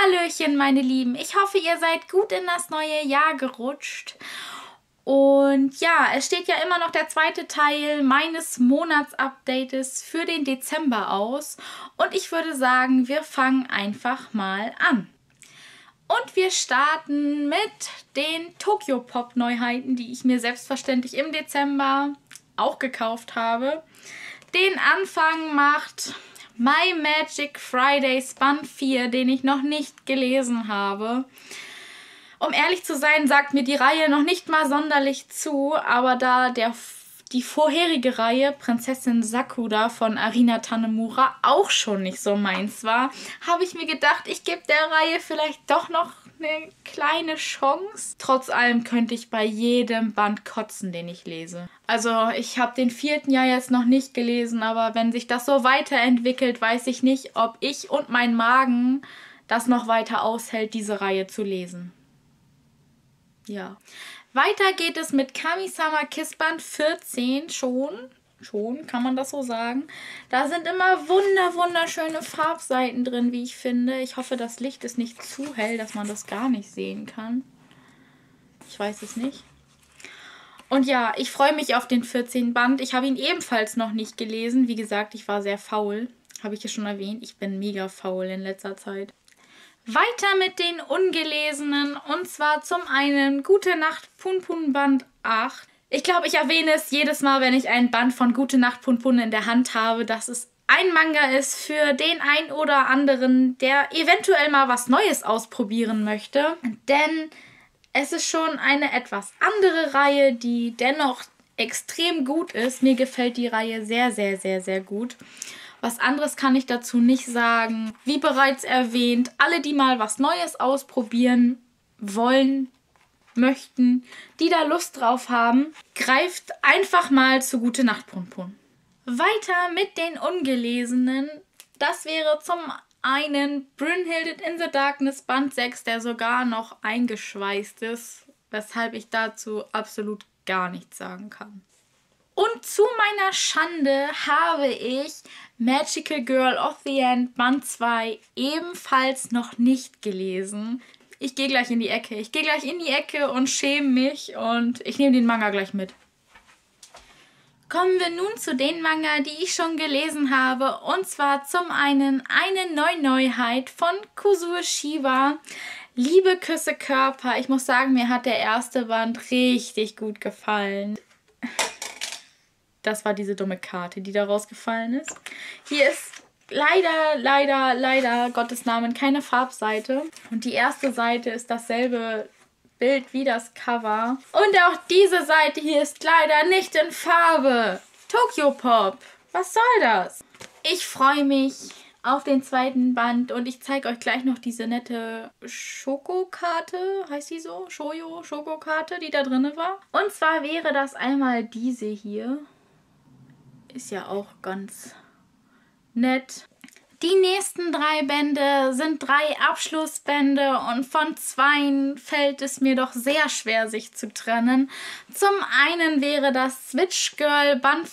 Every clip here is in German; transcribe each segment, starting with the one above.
Hallöchen, meine Lieben. Ich hoffe, ihr seid gut in das neue Jahr gerutscht. Und ja, es steht ja immer noch der zweite Teil meines Monatsupdates für den Dezember aus. Und ich würde sagen, wir fangen einfach mal an. Und wir starten mit den Tokyopop-Neuheiten, die ich mir selbstverständlich im Dezember auch gekauft habe. Den Anfang macht My Magic Fridays Band 4, den ich noch nicht gelesen habe. Um ehrlich zu sein, sagt mir die Reihe noch nicht mal sonderlich zu, aber da die vorherige Reihe Prinzessin Sakura von Arina Tanemura auch schon nicht so meins war, habe ich mir gedacht, ich gebe der Reihe vielleicht doch noch eine kleine Chance. Trotz allem könnte ich bei jedem Band kotzen, den ich lese. Also ich habe den 4. ja jetzt noch nicht gelesen, aber wenn sich das so weiterentwickelt, weiß ich nicht, ob ich und mein Magen das noch weiter aushält, diese Reihe zu lesen. Ja. Weiter geht es mit Kami-sama Kiss Band 14 schon, kann man das so sagen. Da sind immer wunderschöne Farbseiten drin, wie ich finde. Ich hoffe, das Licht ist nicht zu hell, dass man das gar nicht sehen kann. Ich weiß es nicht. Und ja, ich freue mich auf den 14. Band. Ich habe ihn ebenfalls noch nicht gelesen. Wie gesagt, ich war sehr faul. Habe ich ja schon erwähnt. Ich bin mega faul in letzter Zeit. Weiter mit den Ungelesenen, und zwar zum einen Gute Nacht Punpun Band 8. Ich glaube, ich erwähne es jedes Mal, wenn ich einen Band von Gute Nacht Punpun in der Hand habe, dass es ein Manga ist für den ein oder anderen, der eventuell mal was Neues ausprobieren möchte. Denn es ist schon eine etwas andere Reihe, die dennoch extrem gut ist. Mir gefällt die Reihe sehr gut. Was anderes kann ich dazu nicht sagen. Wie bereits erwähnt, alle, die mal was Neues ausprobieren wollen, möchten, die da Lust drauf haben, greift einfach mal zu Gute Nacht Punpun. Weiter mit den Ungelesenen. Das wäre zum einen Brünnhilde in the Darkness Band 6, der sogar noch eingeschweißt ist, weshalb ich dazu absolut gar nichts sagen kann. Und zu meiner Schande habe ich Magical Girl of the End Band 2 ebenfalls noch nicht gelesen. Ich gehe gleich in die Ecke. Und schäme mich und ich nehme den Manga gleich mit. Kommen wir nun zu den Manga, die ich schon gelesen habe. Und zwar zum einen eine Neuheit von Kusue Shiba. Liebe Küsse Körper. Ich muss sagen, mir hat der erste Band richtig gut gefallen. Das war diese dumme Karte, die da rausgefallen ist. Hier ist leider, Gottes Namen, keine Farbseite. Und die erste Seite ist dasselbe Bild wie das Cover. Und auch diese Seite hier ist leider nicht in Farbe. Tokyopop, was soll das? Ich freue mich auf den zweiten Band und ich zeige euch gleich noch diese nette Schokokarte, heißt die so? Schokokarte, die da drin war. Und zwar wäre das einmal diese hier. Ist ja auch ganz nett. Die nächsten 3 Bände sind 3 Abschlussbände und von 2 fällt es mir doch sehr schwer, sich zu trennen. Zum einen wäre das Switch Girl Band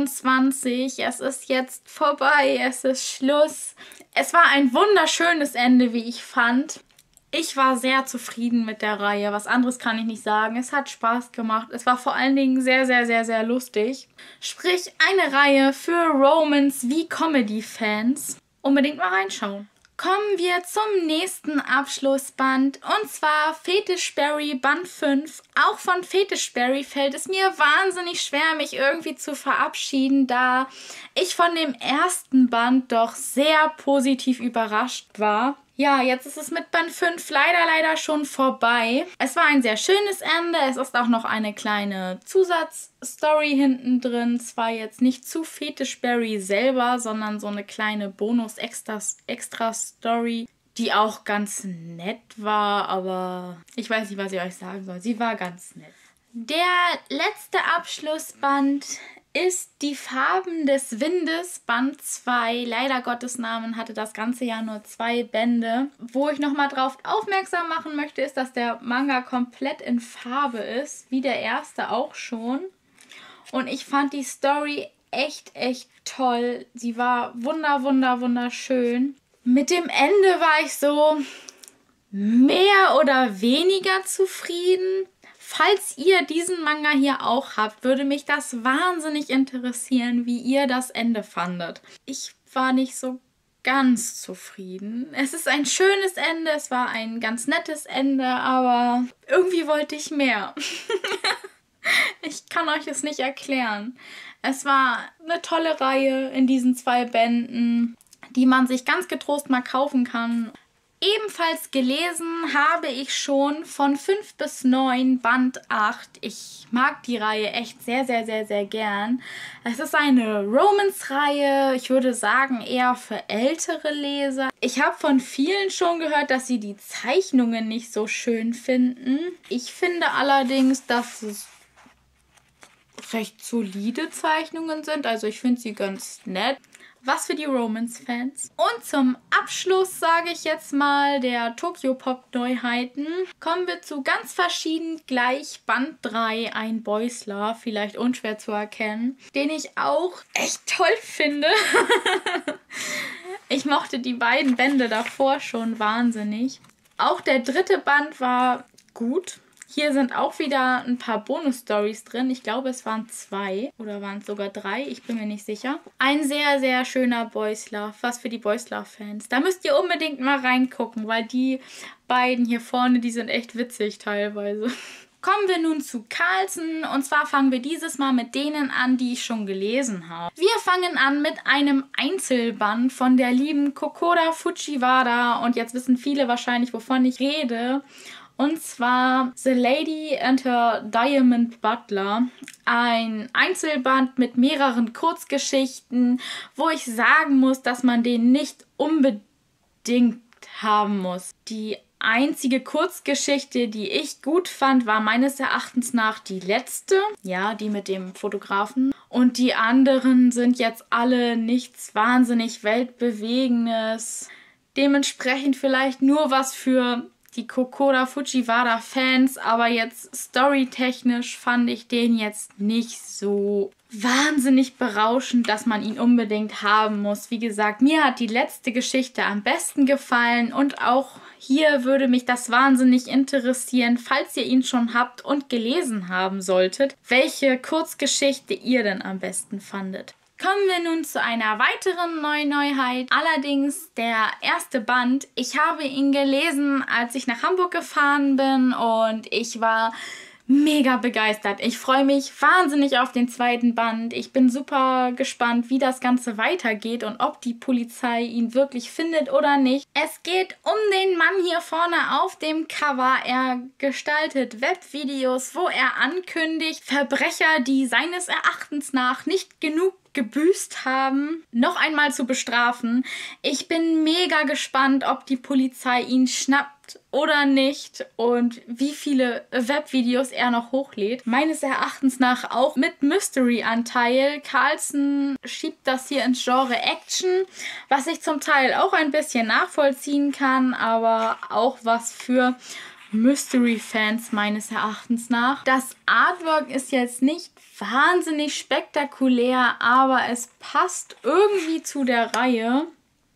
25. Es ist jetzt vorbei, es ist Schluss. Es war ein wunderschönes Ende, wie ich fand. Ich war sehr zufrieden mit der Reihe. Was anderes kann ich nicht sagen. Es hat Spaß gemacht. Es war vor allen Dingen sehr lustig. Sprich, eine Reihe für Romance- wie Comedy-Fans. Unbedingt mal reinschauen. Kommen wir zum nächsten Abschlussband, und zwar Fetish-Berry Band 5. Auch von Fetish-Berry fällt es mir wahnsinnig schwer, mich irgendwie zu verabschieden, da ich von dem ersten Band doch sehr positiv überrascht war. Ja, jetzt ist es mit Band 5 leider schon vorbei. Es war ein sehr schönes Ende. Es ist auch noch eine kleine Zusatzstory hinten drin. Zwar jetzt nicht zu Fetish-Berry selber, sondern so eine kleine Bonus-Extra-Story, die auch ganz nett war, aber ich weiß nicht, was ich euch sagen soll. Sie war ganz nett. Der letzte Abschlussband ist Die Farben des Windes, Band 2. Leider Gottes Namen hatte das ganze Jahr nur 2 Bände. Wo ich nochmal drauf aufmerksam machen möchte, ist, dass der Manga komplett in Farbe ist, wie der erste auch schon. Und ich fand die Story echt toll. Sie war wunderschön. Mit dem Ende war ich so, mehr oder weniger zufrieden. Falls ihr diesen Manga hier auch habt, würde mich das wahnsinnig interessieren, wie ihr das Ende fandet. Ich war nicht so ganz zufrieden. Es ist ein schönes Ende, es war ein ganz nettes Ende, aber irgendwie wollte ich mehr. Ich kann euch es nicht erklären. Es war eine tolle Reihe in diesen 2 Bänden, die man sich ganz getrost mal kaufen kann. Ebenfalls gelesen habe ich schon von 5 bis 9 Band 8. Ich mag die Reihe echt sehr, sehr, sehr, sehr gern. Es ist eine Romance-Reihe, ich würde sagen eher für ältere Leser. Ich habe von vielen schon gehört, dass sie die Zeichnungen nicht so schön finden. Ich finde allerdings, dass es recht solide Zeichnungen sind. Also ich finde sie ganz nett. Was für die Romance-Fans. Und zum Abschluss, sage ich jetzt mal, der Tokyopop-Neuheiten, kommen wir zu ganz verschieden gleich Band 3, ein Boys Love, vielleicht unschwer zu erkennen, den ich auch echt toll finde. Ich mochte die beiden Bände davor schon wahnsinnig. Auch der 3. Band war gut. Hier sind auch wieder ein paar Bonus-Stories drin. Ich glaube, es waren 2 oder waren es sogar 3. Ich bin mir nicht sicher. Ein sehr, sehr schöner Boys Love. Was für die Boys Love-Fans. Da müsst ihr unbedingt mal reingucken, weil die beiden hier vorne, die sind echt witzig teilweise. Kommen wir nun zu Carlsen. Und zwar fangen wir dieses Mal mit denen an, die ich schon gelesen habe. Wir fangen an mit einem Einzelband von der lieben Kokoro Fujiwara. Und jetzt wissen viele wahrscheinlich, wovon ich rede. Und zwar The Lady and Her Diamond Butler. Ein Einzelband mit mehreren Kurzgeschichten, wo ich sagen muss, dass man den nicht unbedingt haben muss. Die einzige Kurzgeschichte, die ich gut fand, war meines Erachtens nach die letzte. Ja, die mit dem Fotografen. Und die anderen sind jetzt alle nichts wahnsinnig Weltbewegendes. Dementsprechend vielleicht nur was für die Kokoro Fujiwara Fans, aber jetzt storytechnisch fand ich den jetzt nicht so wahnsinnig berauschend, dass man ihn unbedingt haben muss. Wie gesagt, mir hat die letzte Geschichte am besten gefallen und auch hier würde mich das wahnsinnig interessieren, falls ihr ihn schon habt und gelesen haben solltet, welche Kurzgeschichte ihr denn am besten fandet. Kommen wir nun zu einer weiteren Neuheit, allerdings der 1. Band. Ich habe ihn gelesen, als ich nach Hamburg gefahren bin und ich war mega begeistert. Ich freue mich wahnsinnig auf den 2. Band. Ich bin super gespannt, wie das Ganze weitergeht und ob die Polizei ihn wirklich findet oder nicht. Es geht um den Mann hier vorne auf dem Cover. Er gestaltet Webvideos, wo er ankündigt, Verbrecher, die seines Erachtens nach nicht genug gebüßt haben, noch einmal zu bestrafen. Ich bin mega gespannt, ob die Polizei ihn schnappt oder nicht und wie viele Webvideos er noch hochlädt. Meines Erachtens nach auch mit Mystery-Anteil. Carlsen schiebt das hier ins Genre Action, was ich zum Teil auch ein bisschen nachvollziehen kann, aber auch was für Mystery-Fans meines Erachtens nach. Das Artwork ist jetzt nicht wahnsinnig spektakulär, aber es passt irgendwie zu der Reihe.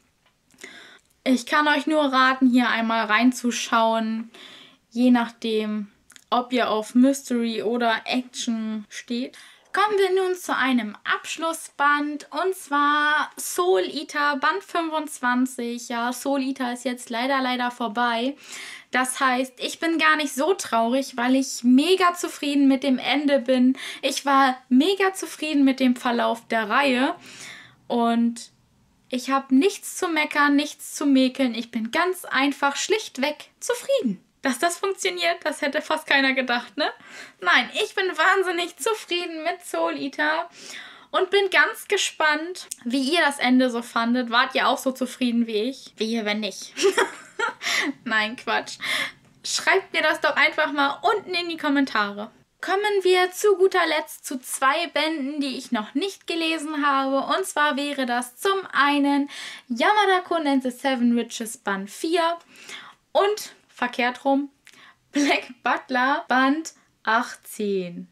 Ich kann euch nur raten, hier einmal reinzuschauen, je nachdem, ob ihr auf Mystery oder Action steht. Kommen wir nun zu einem Abschlussband und zwar Soul Eater Band 25. Ja, Soul Eater ist jetzt leider vorbei. Das heißt, ich bin gar nicht so traurig, weil ich mega zufrieden mit dem Ende bin. Ich war mega zufrieden mit dem Verlauf der Reihe und ich habe nichts zu meckern, nichts zu mäkeln. Ich bin ganz einfach schlichtweg zufrieden. Dass das funktioniert, das hätte fast keiner gedacht, ne? Nein, ich bin wahnsinnig zufrieden mit Soul Eater und bin ganz gespannt, wie ihr das Ende so fandet. Wart ihr auch so zufrieden wie ich? Wehe, wenn nicht. Nein, Quatsch. Schreibt mir das doch einfach mal unten in die Kommentare. Kommen wir zu guter Letzt zu 2 Bänden, die ich noch nicht gelesen habe. Und zwar wäre das zum einen Yamada-kun and the Seven Witches Band 4 und verkehrt rum Black Butler Band 18.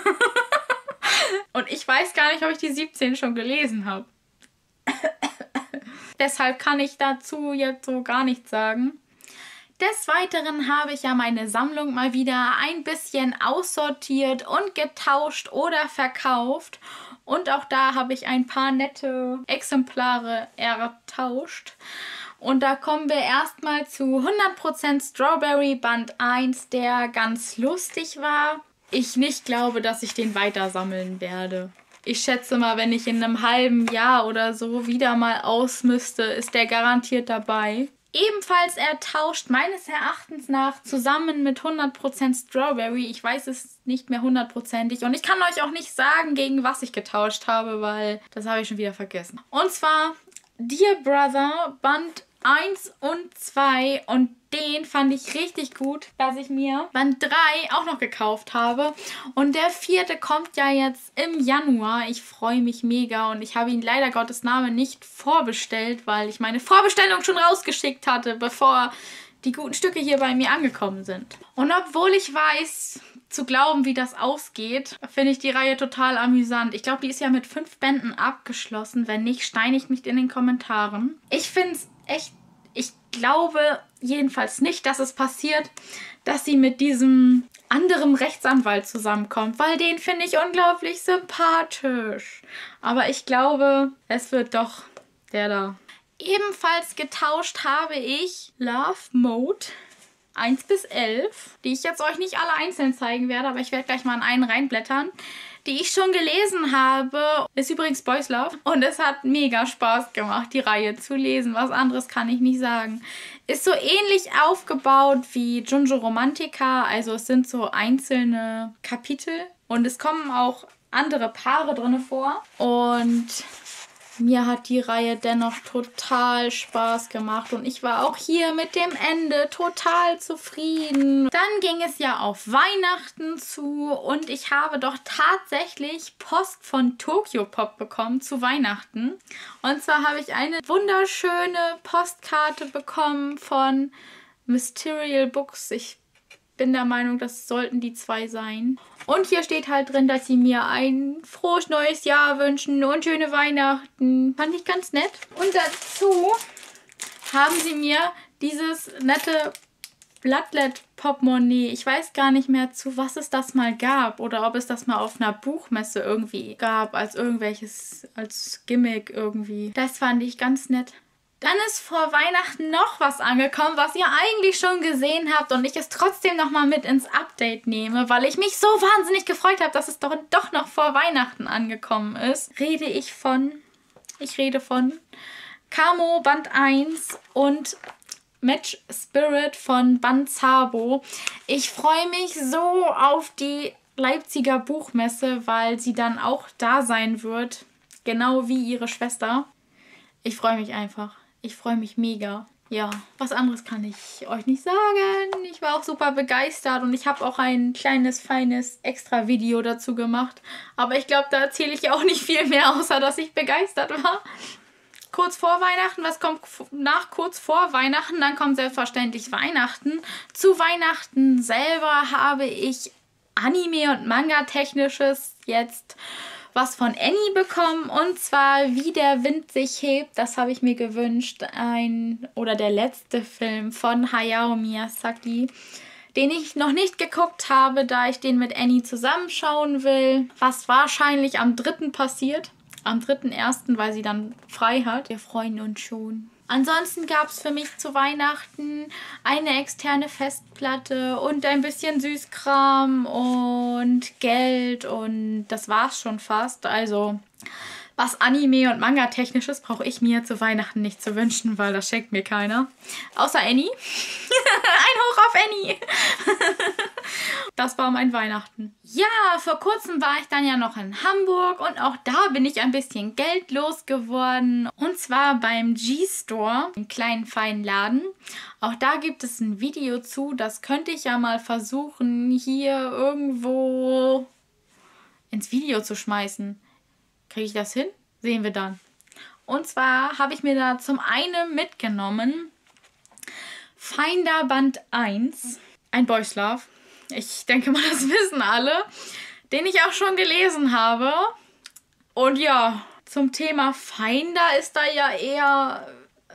Und ich weiß gar nicht, ob ich die 17 schon gelesen habe. Deshalb kann ich dazu jetzt so gar nichts sagen. Des Weiteren habe ich ja meine Sammlung mal wieder ein bisschen aussortiert und getauscht oder verkauft. Und auch da habe ich ein paar nette Exemplare ertauscht. Und da kommen wir erstmal zu 100% Strawberry Band 1, der ganz lustig war. Ich nicht glaube, dass ich den weiter sammeln werde. Ich schätze mal, wenn ich in einem halben Jahr oder so wieder mal ausmiste, ist der garantiert dabei. Ebenfalls ertauscht, meines Erachtens nach, zusammen mit 100% Strawberry. Ich weiß es nicht mehr hundertprozentig. Und ich kann euch auch nicht sagen, gegen was ich getauscht habe, weil das habe ich schon wieder vergessen. Und zwar Dear Brother Band 1 und 2, und den fand ich richtig gut, dass ich mir Band 3 auch noch gekauft habe. Und der 4. kommt ja jetzt im Januar. Ich freue mich mega und ich habe ihn leider Gottes Namen nicht vorbestellt, weil ich meine Vorbestellung schon rausgeschickt hatte, bevor die guten Stücke hier bei mir angekommen sind. Und obwohl ich weiß, zu glauben, wie das ausgeht, finde ich die Reihe total amüsant. Ich glaube, die ist ja mit 5 Bänden abgeschlossen. Wenn nicht, steinigt mich in den Kommentaren. Ich finde es echt, ich glaube jedenfalls nicht, dass es passiert, dass sie mit diesem anderen Rechtsanwalt zusammenkommt, weil den finde ich unglaublich sympathisch. Aber ich glaube, es wird doch der da. Ebenfalls getauscht habe ich Love Mode 1 bis 11, die ich jetzt euch nicht alle einzeln zeigen werde, aber ich werde gleich mal in einen reinblättern. Die ich schon gelesen habe, ist übrigens Boys Love. Und es hat mega Spaß gemacht, die Reihe zu lesen. Was anderes kann ich nicht sagen. Ist so ähnlich aufgebaut wie Junjo Romantica. Also es sind so einzelne Kapitel. Und es kommen auch andere Paare drin vor. Und mir hat die Reihe dennoch total Spaß gemacht und ich war auch hier mit dem Ende total zufrieden. Dann ging es ja auf Weihnachten zu und ich habe doch tatsächlich Post von Tokyopop bekommen zu Weihnachten. Und zwar habe ich eine wunderschöne Postkarte bekommen von Mysterial Books. Ich bin der Meinung, das sollten die 2 sein. Und hier steht halt drin, dass sie mir ein frohes neues Jahr wünschen und schöne Weihnachten. Fand ich ganz nett. Und dazu haben sie mir dieses nette Bloodlet-Portemonnaie. Ich weiß gar nicht mehr, zu was es das mal gab. Oder ob es das mal auf einer Buchmesse irgendwie gab. Als Gimmick irgendwie. Das fand ich ganz nett. Dann ist vor Weihnachten noch was angekommen, was ihr eigentlich schon gesehen habt und ich es trotzdem nochmal mit ins Update nehme, weil ich mich so wahnsinnig gefreut habe, dass es doch noch vor Weihnachten angekommen ist. Ich rede von Kamo Band 1 und Match Spirit von Banzabo. Ich freue mich so auf die Leipziger Buchmesse, weil sie dann auch da sein wird, genau wie ihre Schwester. Ich freue mich einfach. Ich freue mich mega. Ja, was anderes kann ich euch nicht sagen. Ich war auch super begeistert und ich habe auch ein kleines, feines Extra-Video dazu gemacht. Aber ich glaube, da erzähle ich auch nicht viel mehr, außer dass ich begeistert war. Kurz vor Weihnachten, was kommt nach kurz vor Weihnachten? Dann kommt selbstverständlich Weihnachten. Zu Weihnachten selber habe ich Anime- und Manga-technisches jetzt was von Annie bekommen, und zwar Wie der Wind sich hebt. Das habe ich mir gewünscht. Der letzte Film von Hayao Miyazaki, den ich noch nicht geguckt habe, da ich den mit Annie zusammenschauen will. Was wahrscheinlich am 3. passiert. Am 3.1., weil sie dann frei hat. Wir freuen uns schon. Ansonsten gab es für mich zu Weihnachten eine externe Festplatte und ein bisschen Süßkram und Geld und das war's schon fast. Also was Anime- und Manga-technisches brauche ich mir zu Weihnachten nicht zu wünschen, weil das schenkt mir keiner. Außer Annie. Ein Hoch auf Annie. Das war mein Weihnachten. Ja, vor kurzem war ich dann ja noch in Hamburg und auch da bin ich ein bisschen Geld losgeworden. Und zwar beim G-Store, einem kleinen feinen Laden. Auch da gibt es ein Video zu, das könnte ich ja mal versuchen, hier irgendwo ins Video zu schmeißen. Kriege ich das hin? Sehen wir dann. Und zwar habe ich mir da zum einen mitgenommen Finder Band 1, ein Boys Love. Ich denke mal, das wissen alle, den ich auch schon gelesen habe. Und ja, zum Thema Finder ist da ja eher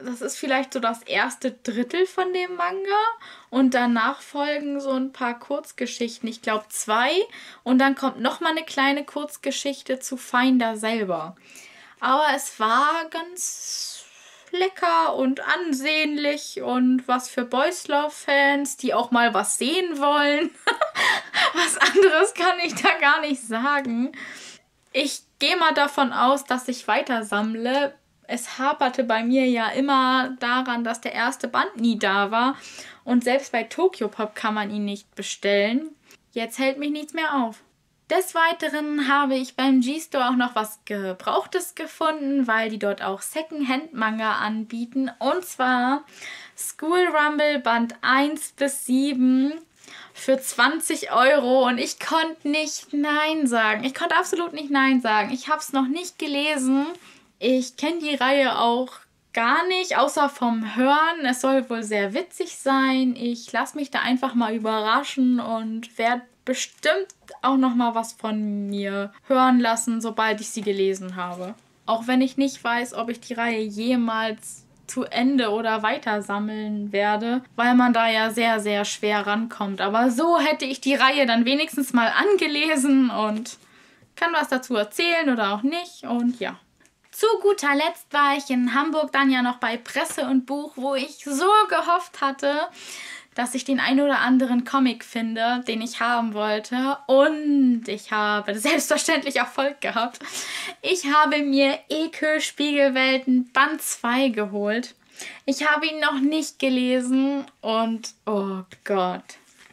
das ist vielleicht so das erste Drittel von dem Manga. Und danach folgen so ein paar Kurzgeschichten. Ich glaube 2. Und dann kommt nochmal eine kleine Kurzgeschichte zu Finder selber. Aber es war ganz lecker und ansehnlich und was für Boys Love Fans, die auch mal was sehen wollen. Was anderes kann ich da gar nicht sagen. Ich gehe mal davon aus, dass ich weiter sammle. Es haperte bei mir ja immer daran, dass der erste Band nie da war. Und selbst bei Tokyopop kann man ihn nicht bestellen. Jetzt hält mich nichts mehr auf. Des Weiteren habe ich beim G-Store auch noch was Gebrauchtes gefunden, weil die dort auch Secondhand-Manga anbieten. Und zwar School Rumble Band 1 bis 7 für 20 Euro. Und ich konnte nicht Nein sagen. Ich konnte absolut nicht Nein sagen. Ich habe es noch nicht gelesen. Ich kenne die Reihe auch gar nicht, außer vom Hören. Es soll wohl sehr witzig sein. Ich lasse mich da einfach mal überraschen und werde bestimmt auch noch mal was von mir hören lassen, sobald ich sie gelesen habe. Auch wenn ich nicht weiß, ob ich die Reihe jemals zu Ende oder weiter sammeln werde, weil man da ja sehr, sehr schwer rankommt. Aber so hätte ich die Reihe dann wenigstens mal angelesen und kann was dazu erzählen oder auch nicht. Und ja. Zu guter Letzt war ich in Hamburg dann ja noch bei Presse und Buch, wo ich so gehofft hatte, dass ich den ein oder anderen Comic finde, den ich haben wollte. Und ich habe selbstverständlich Erfolg gehabt. Ich habe mir Ekel Spiegelwelten Band 2 geholt. Ich habe ihn noch nicht gelesen und oh Gott.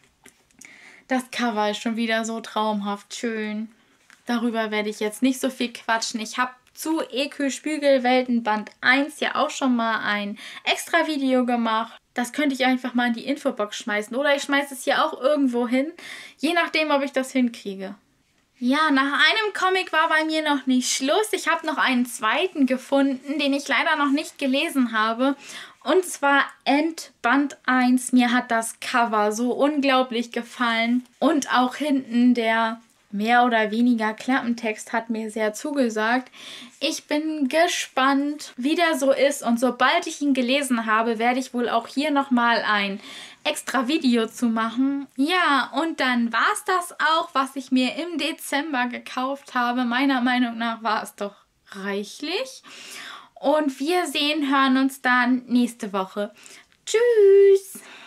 Das Cover ist schon wieder so traumhaft schön. Darüber werde ich jetzt nicht so viel quatschen. Ich habe zu Ekel Spiegelwelten Band 1 ja auch schon mal ein extra Video gemacht. Das könnte ich einfach mal in die Infobox schmeißen. Oder ich schmeiße es hier auch irgendwo hin. Je nachdem, ob ich das hinkriege. Ja, nach einem Comic war bei mir noch nicht Schluss. Ich habe noch einen zweiten gefunden, den ich leider noch nicht gelesen habe. Und zwar End Band 1. Mir hat das Cover so unglaublich gefallen. Und auch hinten der mehr oder weniger Klappentext hat mir sehr zugesagt. Ich bin gespannt, wie der so ist. Und sobald ich ihn gelesen habe, werde ich wohl auch hier nochmal ein extra Video zu machen. Ja, und dann war es das auch, was ich mir im Dezember gekauft habe. Meiner Meinung nach war es doch reichlich. Und wir hören uns dann nächste Woche. Tschüss!